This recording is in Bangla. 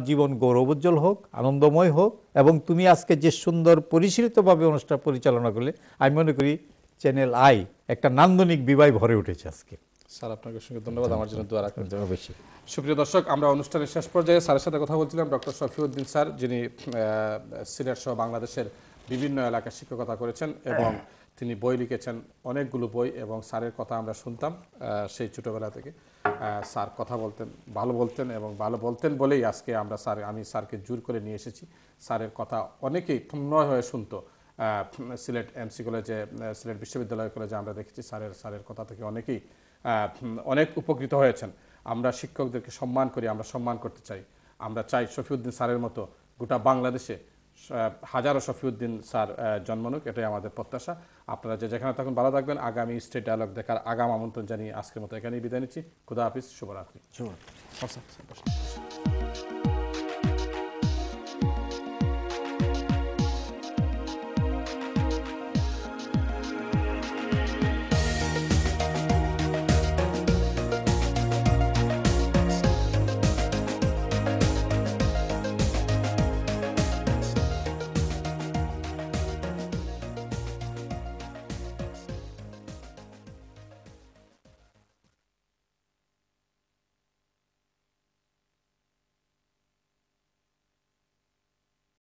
জীবন গৌরবোজ্জ্বল হোক, আনন্দময় হোক, এবং তুমি আজকে যে সুন্দর পরিশীলিতভাবে অনুষ্ঠান পরিচালনা করলে আমি মনে করি চ্যানেল আই একটা নান্দনিক বিবাহ ভরে উঠেছে আজকে। স্যার আপনাকে অসংখ্য ধন্যবাদ, আমার জন্য দোয়া রাখবেন। বেশি সুপ্রিয় দর্শক, আমরা অনুষ্ঠানের শেষ পর্যায়ে স্যারের সাথে কথা বলছিলাম, ডক্টর শফিউদ্দিন স্যার, যিনি সিলেট সহ বাংলাদেশের বিভিন্ন এলাকায় শিক্ষকতা করেছেন এবং তিনি বই লিখেছেন, অনেকগুলো বই, এবং স্যারের কথা আমরা শুনতাম সেই ছোটোবেলা থেকে। স্যার কথা বলতেন, ভালো বলতেন, এবং ভালো বলতেন বলেই আজকে আমি স্যারকে জোর করে নিয়ে এসেছি। স্যারের কথা অনেকেই তন্ময় হয়ে শুনতো। সিলেট এমসি কলেজে, সিলেট বিশ্ববিদ্যালয় কলেজে আমরা দেখেছি স্যারের কথা থেকে অনেকেই অনেক উপকৃত হয়েছেন। আমরা শিক্ষকদেরকে সম্মান করি, আমরা সম্মান করতে চাই। আমরা চাই শফিউদ্দিন স্যারের মতো গোটা বাংলাদেশে হাজারো শফিউদ্দিন স্যার জন্ম নিক, এটাই আমাদের প্রত্যাশা। আপনারা যেখানে থাকুন ভালো থাকবেন। আগামী স্টেট ডায়ালগ দেখার আগাম আমন্ত্রণ জানিয়ে আজকের মতো এখানেই বিদায় নিচ্ছি। খুদা হাফিজ, শুভরাত্রি।